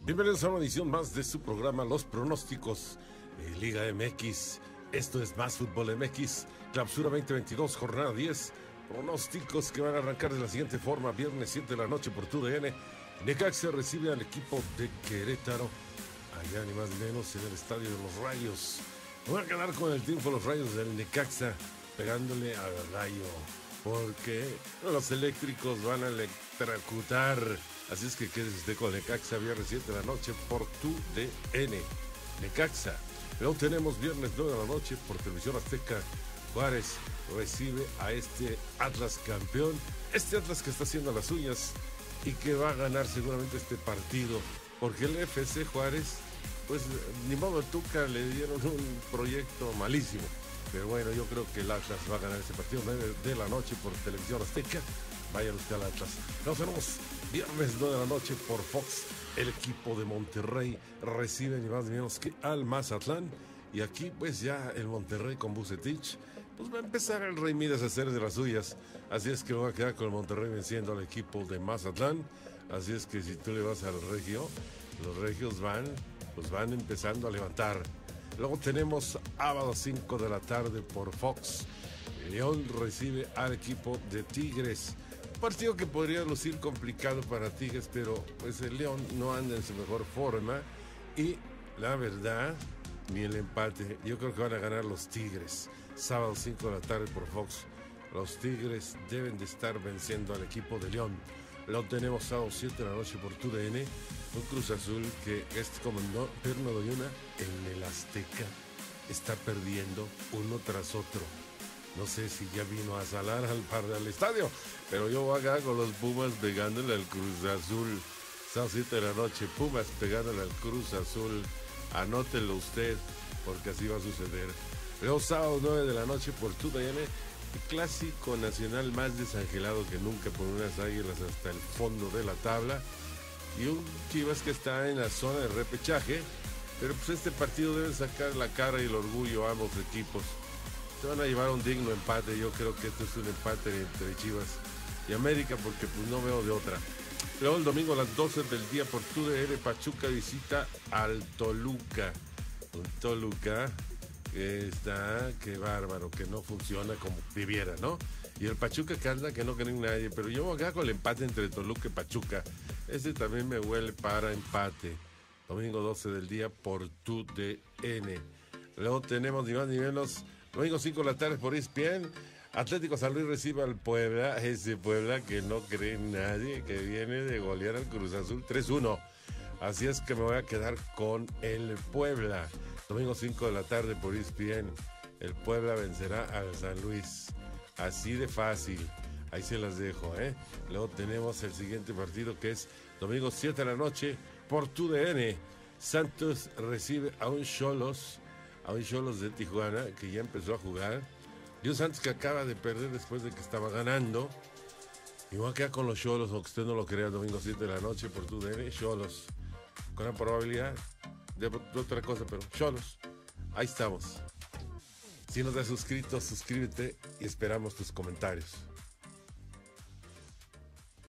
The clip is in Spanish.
Bienvenidos a una edición más de su programa Los Pronósticos de Liga MX. Esto es Más Fútbol MX, Clausura 2022, jornada 10. Pronósticos que van a arrancar de la siguiente forma: viernes 7 de la noche por TUDN. Necaxa recibe al equipo de Querétaro, allá ni más ni menos en el Estadio de los Rayos. Voy a quedar con el triunfo de los Rayos del Necaxa, pegándole al Rayo, porque los eléctricos van a electrocutar. Así es que quédese usted con Necaxa, viernes 7 de la noche por TUDN. Necaxa. Luego tenemos viernes 9 de la noche por Televisión Azteca. Juárez recibe a este Atlas campeón. Este Atlas que está haciendo las uñas y que va a ganar seguramente este partido. Porque el FC Juárez, pues ni modo, Tuca le dieron un proyecto malísimo. Pero bueno, yo creo que el Atlas va a ganar este partido 9 de la noche por Televisión Azteca. Vayan usted al Atlas. Nos vemos viernes 9 de la noche por Fox. El equipo de Monterrey recibe ni más ni menos que al Mazatlán. Y aquí pues ya el Monterrey con Vucetich, pues va a empezar el Rey Midas a hacer de las suyas. Así es que va a quedar con el Monterrey venciendo al equipo de Mazatlán. Así es que si tú le vas al Regio, los Regios van empezando a levantar. Luego tenemos sábado 5 de la tarde por Fox. León recibe al equipo de Tigres. Partido que podría lucir complicado para Tigres, pero pues el León no anda en su mejor forma y la verdad, ni el empate. Yo creo que van a ganar los Tigres. Sábado 5 de la tarde por Fox. Los Tigres deben de estar venciendo al equipo de León. Lo tenemos sábado 7 de la noche por TUDN. Un Cruz Azul que comandó Perno Doyuna en el Azteca. Está perdiendo uno tras otro. No sé si ya vino a salar al estadio, pero yo voy acá con los Pumas pegándole al Cruz Azul. Sábado 7 de la noche, Pumas pegándole al Cruz Azul. Anótelo usted, porque así va a suceder. Luego sábado 9 de la noche por TUDN, el clásico nacional más desangelado que nunca por unas Águilas hasta el fondo de la tabla. Y un Chivas que está en la zona de repechaje, pero pues este partido debe sacar la cara y el orgullo a ambos equipos. Se van a llevar un digno empate. Yo creo que esto es un empate entre Chivas y América, porque pues no veo de otra. Luego el domingo a las 12 del día por TUDN, Pachuca visita al Toluca. Un Toluca que está, qué bárbaro, que no funciona como debiera, ¿no? Y el Pachuca que anda que no cree en nadie, pero yo voy acá con el empate entre Toluca y Pachuca. Este también me huele para empate. Domingo 12 del día por TUDN. Luego tenemos ni más ni menos, domingo 5 de la tarde por ESPN. Atlético San Luis recibe al Puebla, ese Puebla que no cree en nadie, que viene de golear al Cruz Azul 3-1. Así es que me voy a quedar con el Puebla. Domingo 5 de la tarde por ESPN. El Puebla vencerá al San Luis. Así de fácil. Ahí se las dejo, ¿eh? Luego tenemos el siguiente partido, que es domingo 7 de la noche por TUDN. Santos recibe a un Xolos de Tijuana, que ya empezó a jugar. Y un Santos que acaba de perder después de que estaba ganando. Y voy a quedar con los Xolos, aunque usted no lo crea, domingo 7 de la noche por TUDN. Xolos, con la probabilidad de otra cosa, pero Xolos. Ahí estamos. Si no te has suscrito, suscríbete y esperamos tus comentarios.